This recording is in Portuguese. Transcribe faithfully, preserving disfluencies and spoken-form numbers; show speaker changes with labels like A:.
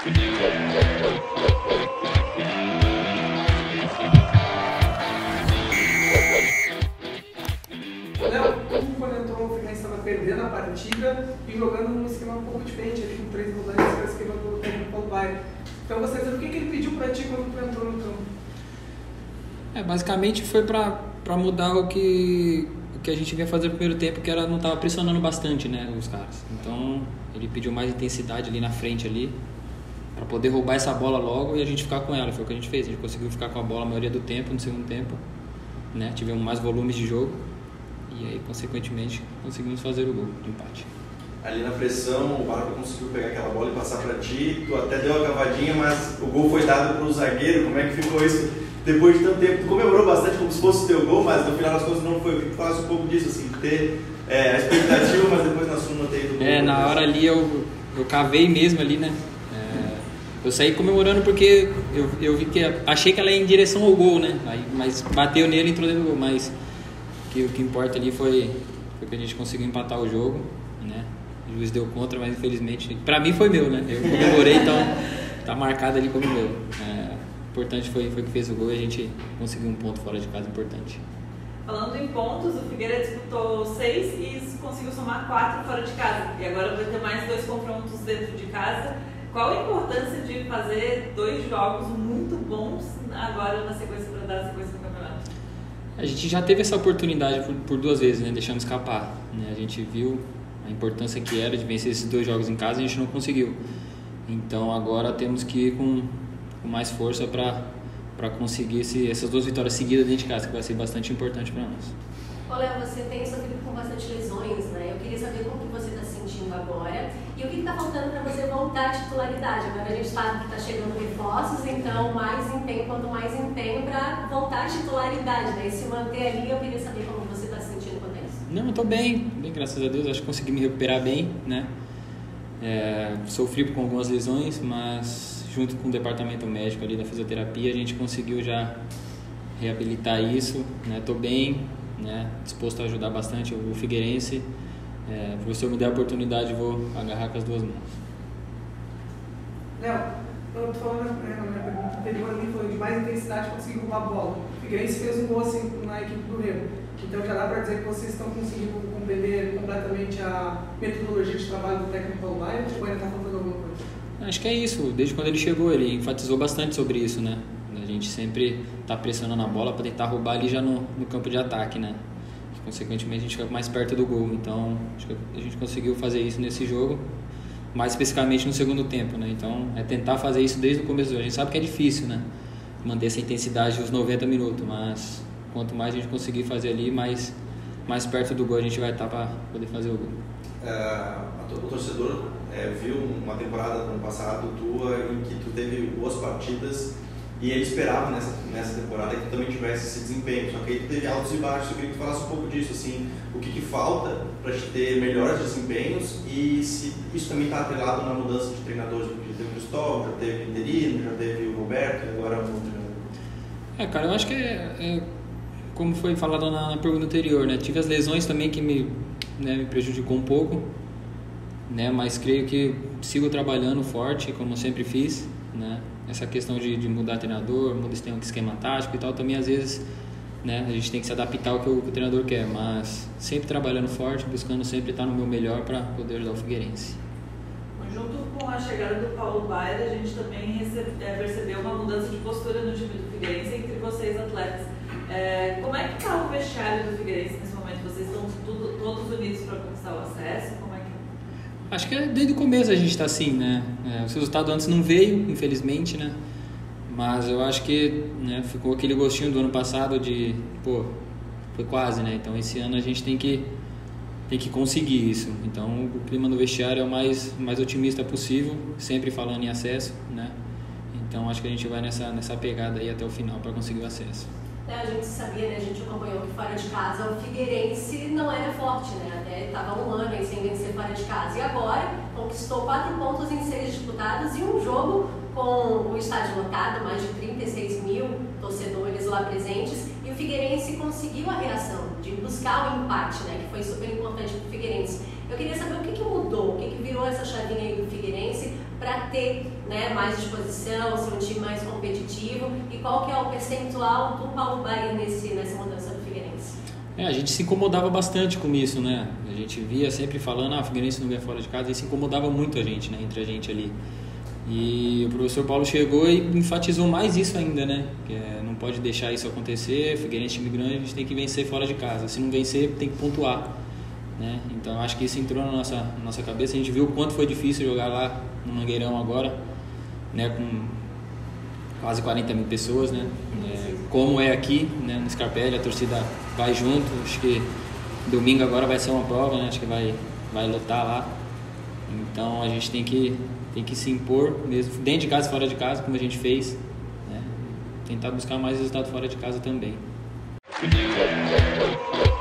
A: Perdendo a partida e jogando num esquema um pouco diferente, ali com três volantes, que é o esquema do técnico Paulo Baier. Então, você sabe o que, que ele pediu para ti quando tu entrou no campo?
B: É, basicamente foi para mudar o que, o que a gente vinha fazer no primeiro tempo, que era não estava pressionando bastante, né, os caras. Então, ele pediu mais intensidade ali na frente, ali, para poder roubar essa bola logo e a gente ficar com ela. Foi o que a gente fez, a gente conseguiu ficar com a bola a maioria do tempo, no segundo tempo, né, tivemos mais volumes de jogo. E aí, consequentemente, conseguimos fazer o gol de empate.
C: Ali na pressão, o Barco conseguiu pegar aquela bola e passar para ti, tu até deu uma cavadinha, mas o gol foi dado para o zagueiro. Como é que ficou isso depois de tanto tempo? Tu comemorou bastante como se fosse o teu gol, mas no final das contas não foi. Tu falasse um pouco disso, assim, ter é, a expectativa, mas depois na sua não ter ido.
B: É, na hora ali eu, eu cavei mesmo ali, né? É, eu saí comemorando porque eu, eu vi que, achei que ela ia em direção ao gol, né? Aí, mas bateu nele e entrou dentro do gol, mas... Que o que importa ali foi, foi que a gente conseguiu empatar o jogo, né? O juiz deu contra, mas infelizmente, pra mim foi meu, né? Eu comemorei, então tá marcado ali como meu. É, importante foi, foi que fez o gol e a gente conseguiu um ponto fora de casa importante.
D: Falando em pontos, o Figueira disputou seis e conseguiu somar quatro fora de casa. E agora vai ter mais dois confrontos dentro de casa. Qual a importância de fazer dois jogos muito bons agora na sequência para dar a sequência do campeonato?
B: A gente já teve essa oportunidade por, por duas vezes, né? Deixamos escapar, né? A gente viu a importância que era de vencer esses dois jogos em casa e a gente não conseguiu. Então agora temos que ir com, com mais força para conseguir esse, essas duas vitórias seguidas dentro de casa, que vai ser bastante importante para nós.
E: Ô Léo, você tem sofrido com bastante lesões, né? Eu queria saber como que você está se sentindo agora e o que está faltando para você voltar à titularidade. Agora a gente sabe que está chegando reforços, então mais empenho, quanto mais empenho para voltar à titularidade, né? E se manter ali, eu queria saber como você está se sentindo quanto a isso.
B: Não, eu estou bem, bem, graças a Deus, acho que consegui me recuperar bem, né? É, sofri com algumas lesões, mas junto com o departamento médico ali da fisioterapia, a gente conseguiu já reabilitar isso, né? Estou bem, né? Disposto a ajudar bastante o Figueirense. É, se eu me der a oportunidade, vou agarrar com as duas mãos.
A: Léo, eu tô falando na minha pergunta anterior ali, falando de mais intensidade, conseguir roubar a bola. O Figueirense fez um gol assim na equipe do Remo. Então já dá para dizer que vocês estão conseguindo compreender completamente a metodologia de trabalho do técnico Paulo Baier, ou ainda está faltando alguma coisa?
B: Acho que é isso. Desde quando ele chegou, ele enfatizou bastante sobre isso, né? A gente sempre está pressionando a bola para tentar roubar ali já no, no campo de ataque, né? Consequentemente, a gente fica mais perto do gol. Então, acho que a gente conseguiu fazer isso nesse jogo, mais especificamente no segundo tempo, né? Então, é tentar fazer isso desde o começo do jogo. A gente sabe que é difícil, né? Manter essa intensidade os noventa minutos, mas quanto mais a gente conseguir fazer ali, mais, mais perto do gol a gente vai estar para poder fazer o gol.
C: É, o torcedor é, viu uma temporada no ano passado tua em que tu teve boas partidas e ele esperava nessa, nessa temporada que tu também tivesse esse desempenho, só que aí tu teve altos e baixos. Eu queria que tu falasse um pouco disso, assim, o que, que falta para te ter melhores desempenhos e se isso também está atrelado na mudança de treinadores, porque já teve o Cristóvão, já teve o Interino, já teve o Roberto e agora o treinador.
B: É, cara, eu acho que é, é como foi falado na, na pergunta anterior, né? Tive as lesões também que me, né, me prejudicou um pouco, né? Mas creio que sigo trabalhando forte, como eu sempre fiz, né? Essa questão de, de mudar treinador, mudar um esquema tático e tal, também às vezes, né, a gente tem que se adaptar ao que o, que o treinador quer, mas sempre trabalhando forte, buscando sempre estar no meu melhor para poder ajudar o Figueirense.
D: Junto com a chegada do Paulo Baier, a gente também recebe, é, percebeu uma mudança de postura no time do Figueirense entre vocês atletas. É, como é que está o vestiário do Figueirense nesse momento? Vocês estão tudo, todos unidos para conquistar o acesso? Como é que...
B: Acho que é desde o começo a gente está assim, né? É, o resultado antes não veio, infelizmente, né? Mas eu acho que, né, ficou aquele gostinho do ano passado de, pô, foi quase, né? Então esse ano a gente tem que, tem que conseguir isso. Então o clima no vestiário é o mais, mais otimista possível, sempre falando em acesso, né? Então acho que a gente vai nessa, nessa pegada aí até o final para conseguir o acesso.
E: É, a gente sabia, né, a gente acompanhou que fora de casa o Figueirense não era forte, né, até estava um ano aí sem vencer fora de casa, e agora conquistou quatro pontos em seis disputados e um jogo com o estádio lotado, mais de trinta e seis mil torcedores lá presentes, e o Figueirense conseguiu a reação de buscar o empate, né, que foi super importante para o Figueirense. Eu queria saber o que, que mudou, o que, que virou essa chavinha aí do Figueirense para ter, né, mais disposição, ser um time mais competitivo? E qual que é o percentual do Paulo Baier nesse, nessa mudança do Figueirense?
B: É, a gente se incomodava bastante com isso, né? A gente via sempre falando, ah, o Figueirense não ganha fora de casa, e isso incomodava muito a gente, né, entre a gente ali. E o professor Paulo chegou e enfatizou mais isso ainda, né? Que é, não pode deixar isso acontecer, Figueirense time grande, a gente tem que vencer fora de casa. Se não vencer, tem que pontuar, né? Então acho que isso entrou na nossa, na nossa cabeça. A gente viu o quanto foi difícil jogar lá no Mangueirão agora, né? Com quase quarenta mil pessoas, né? É, como é aqui, né? No Scarpelli, a torcida vai junto. Acho que domingo agora vai ser uma prova, né? Acho que vai, vai lotar lá. Então a gente tem que tem que se impor mesmo, dentro de casa e fora de casa, como a gente fez, né? Tentar buscar mais resultado fora de casa também.